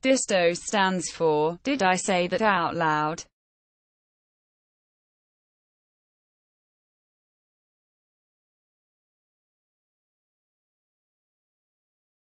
DISTO stands for, Did I Say That Out Loud?